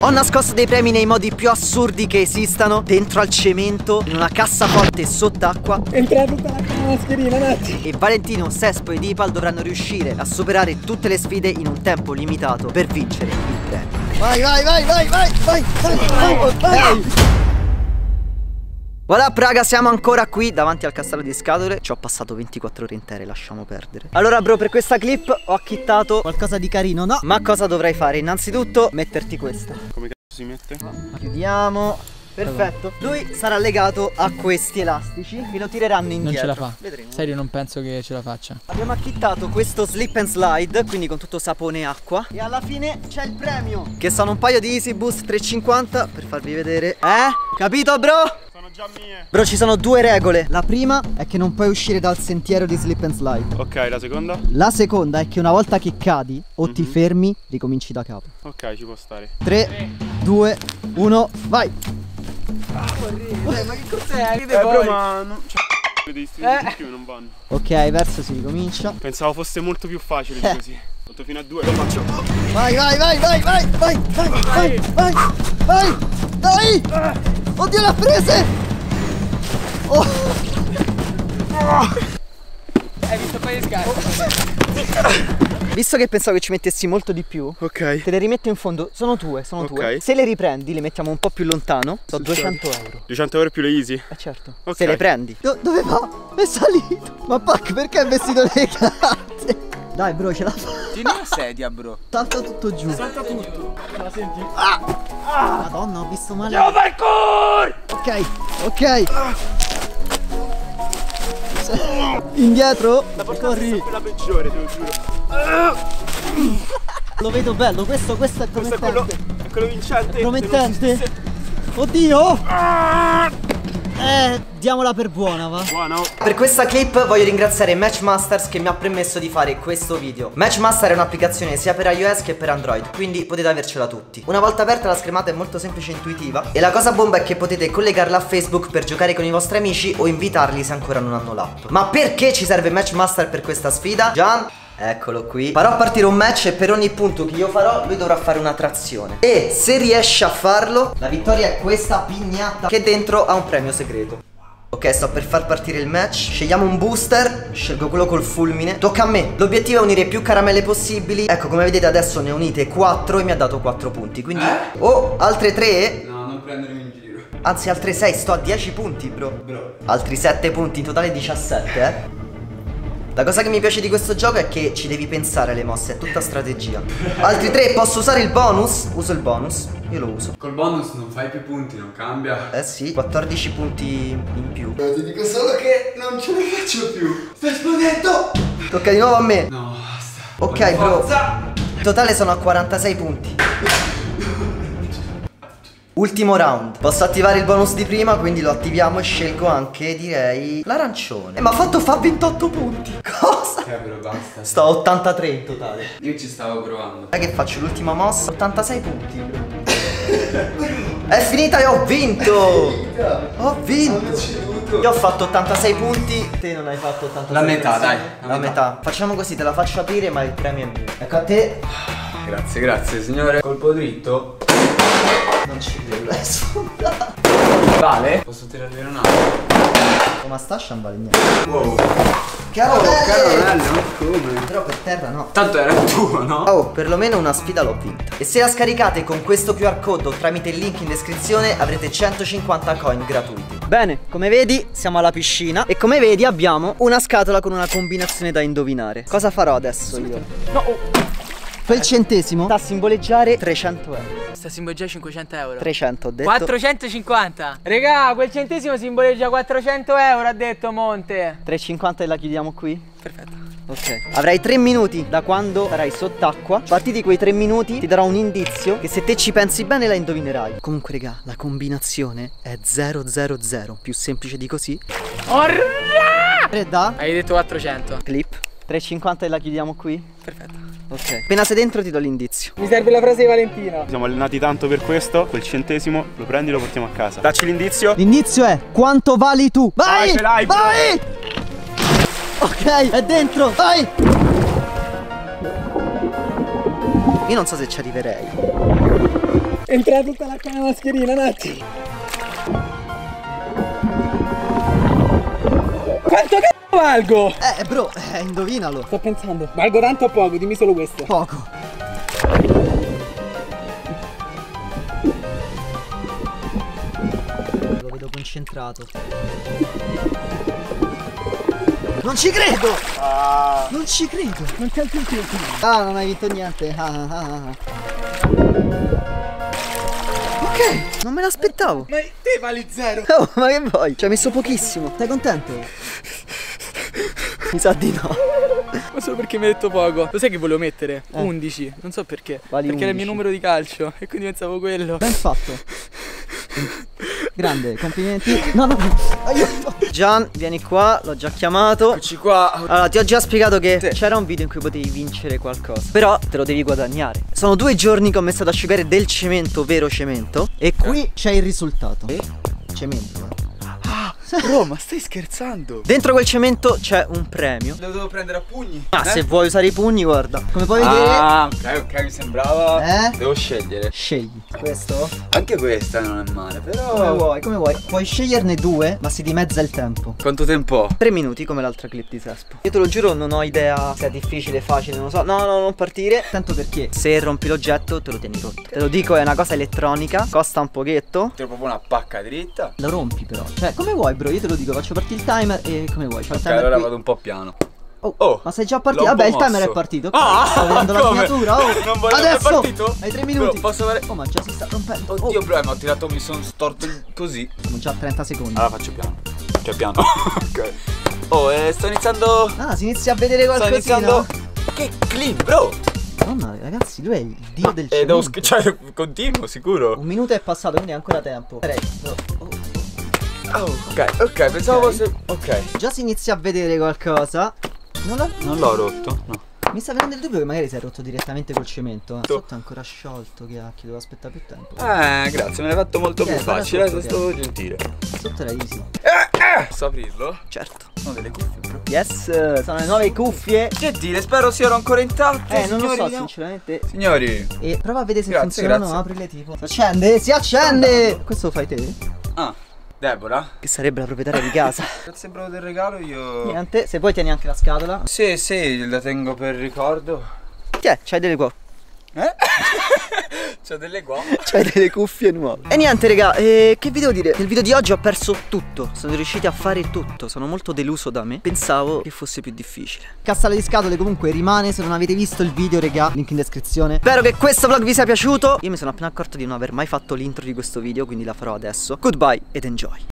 Ho nascosto dei premi nei modi più assurdi che esistano, dentro al cemento, in una cassaforte sott'acqua. Entra tutta la mascherina, Nati. E Valentino, Sespo ed Ipal dovranno riuscire a superare tutte le sfide in un tempo limitato per vincere il premio. Vai, vai, vai, vai, vai, vai, vai, vai. Voilà raga, siamo ancora qui davanti al castello di scatole. Ci ho passato 24 ore intere, lasciamo perdere. Allora bro, per questa clip ho acchittato qualcosa di carino, no? Ma cosa dovrai fare? Innanzitutto metterti questa. Come cazzo si mette? Chiudiamo. Perfetto. Lui sarà legato a questi elastici. Mi lo tireranno indietro. Non ce la fa. Vedremo. Serio, non penso che ce la faccia. Abbiamo acchittato questo slip and slide, quindi con tutto sapone e acqua. E alla fine c'è il premio, che sono un paio di Easy Boost 350 per farvi vedere. Capito bro? Sono già mie. Bro, ci sono due regole. La prima è che non puoi uscire dal sentiero di slip and slide. Ok, la seconda? La seconda è che una volta che cadi o ti fermi, ricominci da capo. Ok, ci può stare. 3, 2, 1, vai! Ma che cos'è? Bro, ma non... Cioè, devi stringere di più, non vanno. Ok, verso si ricomincia. Pensavo fosse molto più facile di così. Fatto fino a 2, lo faccio. Vai, vai, vai, vai, vai, vai, vai, vai, vai, vai, dai! Oddio, l'ha prese! Oh. Hai visto poi le scarpe? Visto che pensavo che ci mettessi molto di più, Ok. te le rimetto in fondo. Sono tue. Se le riprendi, le mettiamo un po' più lontano. So 200 euro. 200 euro più le easy? Certo. Ok. Se le prendi. Dove va? È salito! Ma Pac, perché hai vestito le carte? Dai bro, ce la fa. Tieni la sedia, bro. Salta tutto giù. Salta tutto. La senti? Madonna, ho visto male. Ciao parkour! Ok, ok. Indietro. Corri. La peggiore, te lo giuro. Lo vedo bello, questo è Questo è quello, promettente. è quello vincente. Promettente. Oddio. Diamola per buona, va. Buono. Per questa clip voglio ringraziare Matchmasters che mi ha permesso di fare questo video. Matchmaster è un'applicazione sia per iOS che per Android, quindi potete avercela tutti. Una volta aperta la schermata è molto semplice e intuitiva. E la cosa bomba è che potete collegarla a Facebook per giocare con i vostri amici o invitarli se ancora non hanno l'app. Ma perché ci serve Matchmaster per questa sfida? Gian, eccolo qui. Farò partire un match e per ogni punto che io farò lui dovrà fare una trazione. E se riesce a farlo, la vittoria è questa pignata che dentro ha un premio segreto. Ok, sto per far partire il match. Scegliamo un booster. Scelgo quello col fulmine. Tocca a me. L'obiettivo è unire più caramelle possibili. Ecco, come vedete adesso ne ho unite 4 e mi ha dato 4 punti. Quindi oh, altre 3. No, non prendermi in giro. Anzi, altre 6. Sto a 10 punti, bro. Altri 7 punti, in totale 17, La cosa che mi piace di questo gioco è che ci devi pensare alle mosse, è tutta strategia. Altri 3, posso usare il bonus? Uso il bonus, io lo uso. Col bonus non fai più punti, non cambia. Eh sì, 14 punti in più. Ti dico solo che non ce la faccio più. Sto esplodendo! Tocca di nuovo a me. No, basta. Ok bro, Forza! in totale sono a 46 punti. Ultimo round. Posso attivare il bonus di prima, quindi lo attiviamo e scelgo anche, direi, l'arancione. Ma ha fatto fa 28 punti. Cosa? Però basta. Sto a 83 in totale. Io ci stavo provando. Sai che faccio l'ultima mossa? 86 punti, bro. È finita e ho vinto. Ho vinto. Io ho fatto 86 punti. Te non hai fatto 86. La metà, dai. La metà. Facciamo così, te la faccio aprire, ma il premio è mio. Ecco a te. Grazie, grazie signore. Colpo dritto. Non ci credo, è sfondato. Vale? Posso tirarvi un altro? Ma Stascia non vale niente. Wow. Caramelle! come? Però per terra no. Tanto era tuo, no? Oh, perlomeno una sfida l'ho vinta. E se la scaricate con questo QR code o tramite il link in descrizione avrete 150 coin gratuiti. Bene, come vedi siamo alla piscina. E come vedi abbiamo una scatola con una combinazione da indovinare. Cosa farò adesso io? No, Quel centesimo sta a simboleggiare 300 euro. sta simboleggia 500 euro. 300 ho detto. 450. Regà, quel centesimo simboleggia 400 euro, ha detto Monte. 3,50 e la chiudiamo qui? Perfetto. Ok. Avrai 3 minuti da quando sarai sott'acqua. Partiti quei 3 minuti ti darò un indizio che se te ci pensi bene la indovinerai. Comunque regà, la combinazione è 000. Più semplice di così. Orra! 3 da Hai detto 400. clip. 3,50 e la chiudiamo qui? Perfetto. Ok. Appena sei dentro ti do l'indizio. Mi serve la frase di Valentino. Siamo allenati tanto per questo. Quel centesimo lo prendi e lo portiamo a casa. Dacci l'indizio. L'indizio è quanto vali tu? Vai! Ce l'hai, bro. Vai! Ok, è dentro, vai! Io non so se ci arriverei. Entra tutta l'acqua nella mascherina, un attimo. Quanto cazzo valgo? Bro, indovinalo. Sto pensando. Valgo tanto o poco? Dimmi solo questo. Poco. Lo vedo concentrato. Non ci credo! Non ci credo! Non c'è più tempo. Ah, non hai vinto niente. Ok, non me l'aspettavo. Ma te vali 0. Oh, ma che vuoi? Ci hai messo pochissimo. Sei contento? Mi sa di no. Ma solo perché mi hai detto poco. Lo sai che volevo mettere? 11. Non so perché. Vali perché era il 11. mio numero di calcio. E quindi pensavo quello. Ben fatto. Grande, complimenti. No, aiuto. Gian, vieni qua, l'ho già chiamato. Eccoci qua. Allora, ti ho già spiegato che Sì. c'era un video in cui potevi vincere qualcosa, però te lo devi guadagnare. Sono 2 giorni che ho messo ad asciugare del cemento, vero cemento. E qui c'è il risultato. Cemento. Bro, ma stai scherzando? Dentro quel cemento c'è un premio. Lo devo prendere a pugni? Ah, se vuoi usare i pugni, guarda. Come puoi vedere. Ah, ok, mi sembrava. Eh? Devo scegliere. Scegli. Questo? Anche questa non è male, Come però. vuoi, come vuoi. Puoi sceglierne 2, ma si dimezza il tempo. Quanto tempo ho? 3 minuti come l'altra clip di Sespo. Io te lo giuro, non ho idea se è difficile, facile, non lo so. No, non partire. Tanto perché se rompi l'oggetto te lo tieni rotto. Te lo dico, è una cosa elettronica, costa un pochetto. Tiro proprio una pacca dritta. Lo rompi però. Cioè, come vuoi, bro? Io te lo dico, faccio partire il timer e come vuoi. Fai il Ok, timer allora qui. vado un po' piano. Oh, ma sei già partito? l'ho un Vabbè, po' il timer mosso. è partito. Ah, sto vedendo la come? segnatura. Oh, Non voglio- adesso è partito? hai 3 minuti. Bro, posso avere. Oh, ma già si sta rompendo. Oddio, Oh, bro, ma ho tirato, mi sono storto così. siamo già a 30 secondi. Allora faccio piano. Cioè piano. Ok. Oh, sto iniziando. Ah, si inizia a vedere Sto qualcosina. iniziando. Che clip, bro! Madonna, ragazzi, lui è il dio del Devo cemento. cioè, continuo, sicuro. 1 minuto è passato, quindi è ancora tempo. Oh, ok, pensavo fosse. Ok. Già si inizia a vedere qualcosa. Non l'ho rotto, no. Mi sta venendo il dubbio che magari si è rotto direttamente col cemento. Sotto è ancora sciolto, che cacchio, devo aspettare più tempo. Grazie, me l'hai fatto molto più guarda facile, sotto, sei stato gentile. Sotto era easy. Posso aprirlo? Certo. Sono delle cuffie, bro. Yes, sono le nuove cuffie. Gentile, spero siano ancora intatte. Non lo signori, so, vediamo. sinceramente. Signori. E prova a vedere se Grazie, funzionano, grazie. aprile tipo. Si accende, si accende! Questo lo fai te? Ah, Deborah. Che sarebbe la proprietaria di casa. Grazie bro del regalo, io. Niente, se vuoi tieni anche la scatola. Sì, la tengo per ricordo. Tiè, c'hai delle qua. C'ho delle qua. C'hai delle cuffie nuove. E niente raga, che vi devo dire? Nel video di oggi ho perso tutto. Sono riusciti a fare tutto. Sono molto deluso da me. Pensavo che fosse più difficile. Cassale di scatole comunque rimane. Se non avete visto il video raga, link in descrizione. Spero che questo vlog vi sia piaciuto. Io mi sono appena accorto di non aver mai fatto l'intro di questo video, quindi la farò adesso. Goodbye ed enjoy.